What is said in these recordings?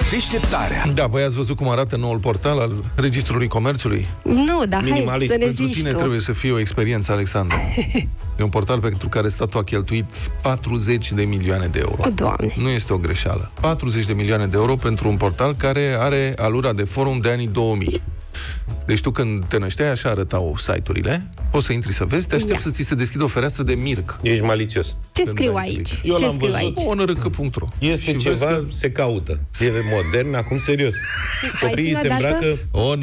Deșteptarea. Da, voi ați văzut cum arată noul portal al Registrului Comerțului? Nu, dar hai să ne Pentru zici tine tu. trebuie să fie o experiență, Alexandru. E un portal pentru care statul a cheltuit 40 de milioane de euro. O, Doamne. Nu este o greșeală. 40 de milioane de euro pentru un portal care are alura de forum de anii 2000. Deci tu când te nășteai, așa arătau site-urile, poți să intri să vezi, te aștept să ți se deschidă o fereastră de Mirc. Ești malițios. Ce scriu aici? Eu Ce l-am scriu văzut. aici? onrc.ro. Este ceva, se caută. E modern, acum serios. Copiii se îmbracă...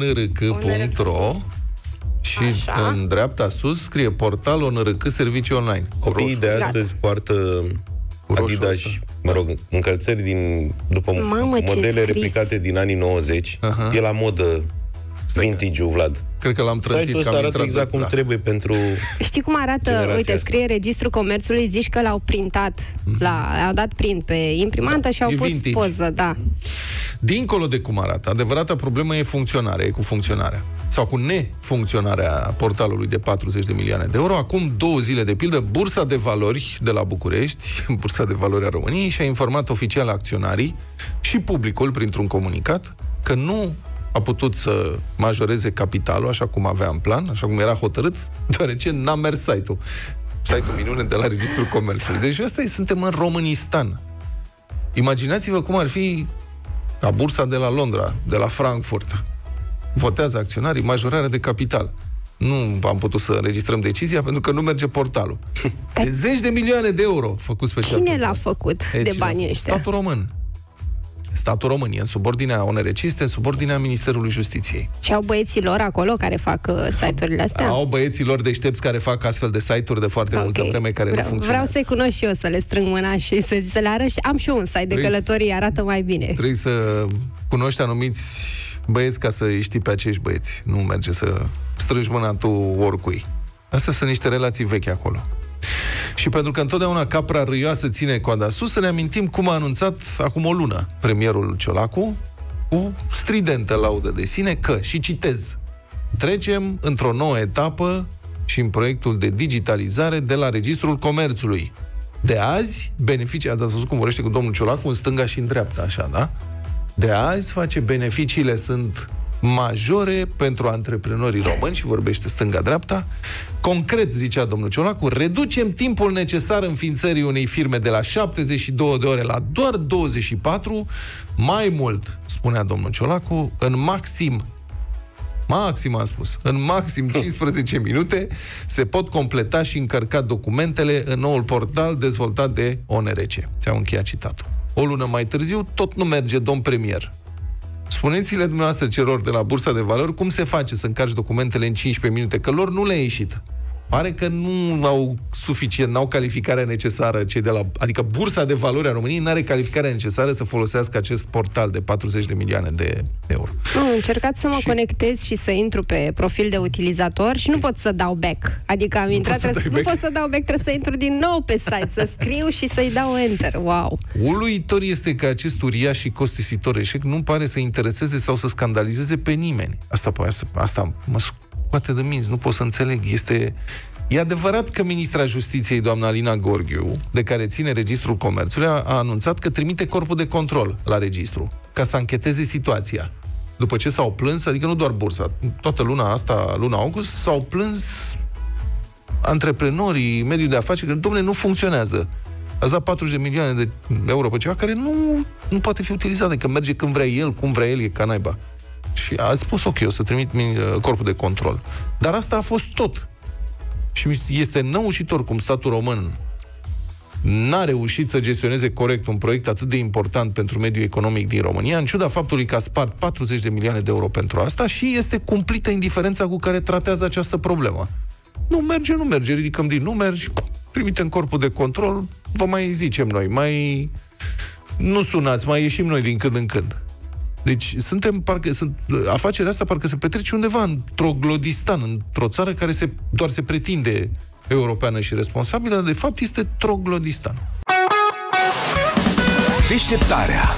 onrc.ro și Așa. în dreapta sus scrie portal ONRC servicii online. Copiii de astăzi poartă Adidas, încălțări după modele replicate din anii 90. E la modă vintage-ul, Vlad. Cred că l-am trântit. Site-ul ăsta arată exact cum trebuie pentru... Știi cum arată? generația Uite, asta. scrie Registrul Comerțului, zici că l-au printat, au dat print pe imprimantă și au E pus vintage. poză, da. Dincolo de cum arată, adevărata problemă e funcționarea, e cu funcționarea. Sau cu nefuncționarea portalului de 40 de milioane de euro. Acum 2 zile, de pildă, Bursa de Valori de la București, Bursa de Valori a României, și-a informat oficial acționarii și publicul, printr-un comunicat, că nu a putut să majoreze capitalul, așa cum avea în plan, așa cum era hotărât, deoarece n-a mers site-ul. Site-ul minune de la Registrul Comerțului. Deci suntem în Românistan. Imaginați-vă cum ar fi ca bursa de la Londra, de la Frankfurt. Votează acționarii majorarea de capital. Nu am putut să înregistrăm decizia pentru că nu merge portalul. De 10 de milioane de euro făcut special. Cine l-a făcut de banii ăștia? Statul român. Statul român e în subordinea ONRC, este în subordinea Ministerului Justiției. Și au băieții lor acolo care fac site-urile astea? Au băieții lor deștepți care fac astfel de site-uri de foarte multă vreme care nu funcționează. Vreau să-i cunosc și eu, să le strâng mâna și să le arăt. Am și eu un site de călătorii, arată mai bine. Trebuie să cunoști anumiți băieți ca să-i știi pe acești băieți. Nu merge să strângi mâna tu oricui. Astea sunt niște relații vechi acolo. Și pentru că întotdeauna capra râioasă ține coada sus, să ne amintim cum a anunțat acum o lună premierul Ciolacu, cu stridentă laudă de sine, că, și citez, trecem într-o nouă etapă și în proiectul de digitalizare de la Registrul Comerțului. De azi, beneficii, ați văzut cum vorbește cu domnul Ciolacu în stânga și în dreapta, așa, da? De azi, beneficiile sunt majore pentru antreprenorii români, și vorbește stânga-dreapta. Concret, zicea domnul Ciolacu, reducem timpul necesar înființării unei firme de la 72 de ore la doar 24, mai mult, spunea domnul Ciolacu, în maxim, am spus, în maxim 15 minute se pot completa și încărca documentele în noul portal dezvoltat de ONRC. Ți-au încheiat citatul. O lună mai târziu, tot nu merge, domn premier. Spuneți-le dumneavoastră celor de la Bursa de Valori cum se face să încarci documentele în 15 minute, că lor nu le-a ieșit. Pare că nu au suficient, n-au calificarea necesară cei de la... Adică Bursa de Valori a României n-are calificarea necesară să folosească acest portal de 40 de milioane de euro. Am încercat să mă conectez și să intru pe profil de utilizator și nu pot să dau back. Adică am intrat, nu pot să dau back, trebuie să intru din nou pe site, să scriu și să-i dau enter. Wow! Uluitor este că acest uriaș și costisitor eșec nu pare să intereseze sau să scandalizeze pe nimeni. Asta mă scoate de minți, nu pot să înțeleg. E adevărat că ministra Justiției, doamna Alina Gorghiu, de care ține Registrul Comerțului, a anunțat că trimite corpul de control la registru, ca să ancheteze situația. După ce s-au plâns, adică nu doar bursa, toată luna asta, luna august, s-au plâns antreprenorii, mediul de afaceri, că, dom'le, nu funcționează. Ați dat 40 de milioane de euro pe ceva care nu poate fi utilizat, că merge când vrea el, cum vrea el, e ca naiba. Și a spus, ok, o să trimit corpul de control. Dar asta a fost tot. Și este năucitor cum statul român n-a reușit să gestioneze corect un proiect atât de important pentru mediul economic din România, în ciuda faptului că a spart 40 de milioane de euro pentru asta, și este cumplită indiferența cu care tratează această problemă. Nu merge, ridicăm din numeri, trimitem corpul de control, vă mai zicem noi, nu sunați, mai ieșim noi din când în când. Deci afacerea asta parcă se petrece undeva în Troglodistan, într-o țară care doar se pretinde europeană și responsabilă, de fapt este Troglodistan. Deșteptarea